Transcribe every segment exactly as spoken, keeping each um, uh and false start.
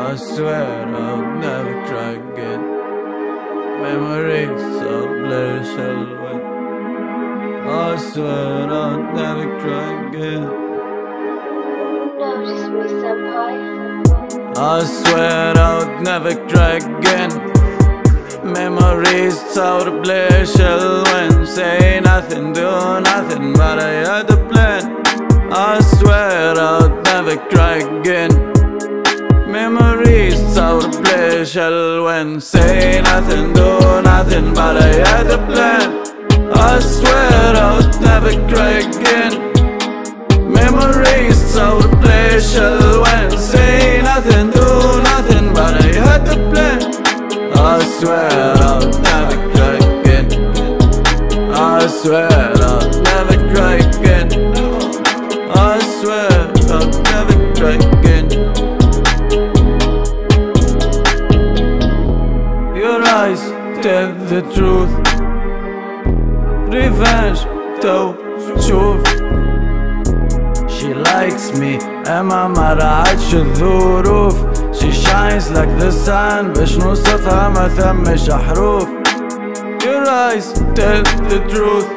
I swear I'll never try again. Memories of blurry shall win. I swear I'll never try again. Notice me somehow. I swear I'll never try again. Memories out of blur shall win. Say nothing, do nothing, but I had a plan. I swear I'll never try again. Memories out of blur shall win. Say nothing, do nothing, but I had a plan. I swear I'll never try again. Memories out of blur shall win. Say nothing, do nothing, but I had a plan. I swear I'll never try again. I swear I'll never try again. I swear I'll never try again. Your eyes tell the truth. Revenge تو تشوف. She likes me اما ما راعتش الظروف. She shines like the sun باش نوصفها ما ثمش حروف. Your eyes tell the truth.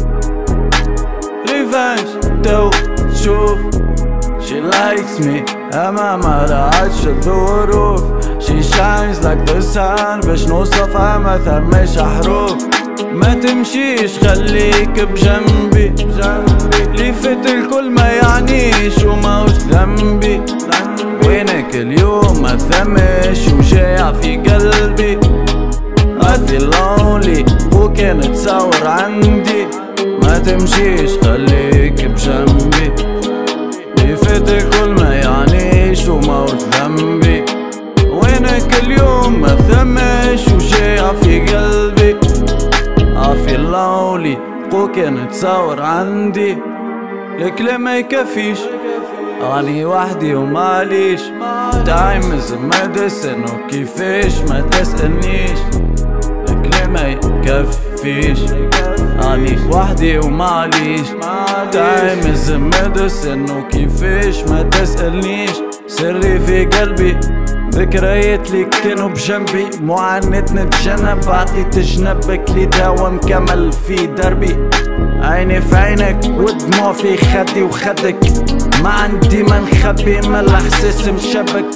Revenge تو تشوف. She likes me اما ما راعتش الظروف. She shines like the sun باش نوصفها ما ثمش حروف. ما تمشيش خليك بجنبي بجنبي. لي فات الكل ما يعنيش وماهوش ذنبي. وينك اليوم ما ثمش وجاع في قلبي. I feel lonely وكان تصور عندي. ما تمشيش خليك بجنبي. لي فات الكل ما يعنيش وماهوش ذنبي. وينك اليوم ما ثمش وجاع في قلبي. I feel lonely وكان تصور عندي. الكلام ما يكفيش أغني وحدي وماليش. Time is a medicine وكيفاش ما تسألنيش. الكلام ما يكفيش أغني وحدي وماليش. Time is a medicine وكيفاش ما تسألنيش. سري في قلبي ذكريات لي كانوا بجنبي. معاناة نتجنب عطيت جنبك لي دوا مكمل في دربي. عيني في عينك ودموع في خدي وخدك. ما عندي ما نخبي ما الاحساس مشبك.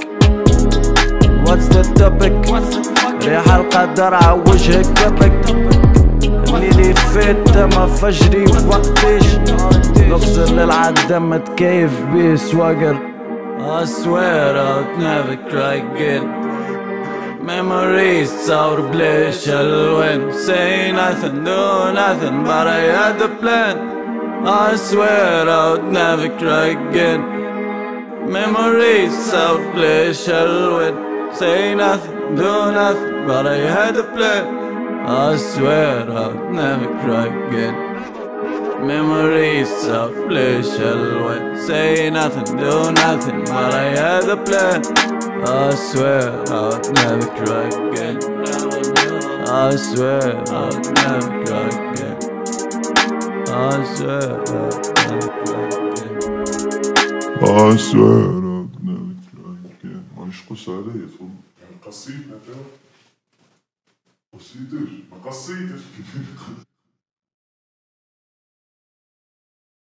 What's the topic؟ ريح القدر عوجهك كبك. الليلي فات ما فجري وقتاش. نقصر للعدم متكيف بيه سواقر. I swear I'll never try again. Memories out of blur shall win. Say nothing, do nothing, but I had a plan. I swear I'll never try again. Memories out of blur shall win. Say nothing, do nothing, but I had a plan. I swear I'll never try again. Memories of blur shall win. Say nothing, do nothing, but I had a plan. I swear I'll never try again. I swear I'll never try again. I swear I'll never try again. I swear I'll never try again. مانيش قصة عليا تقول قصيتنا ترى قصيتش ما قصيتش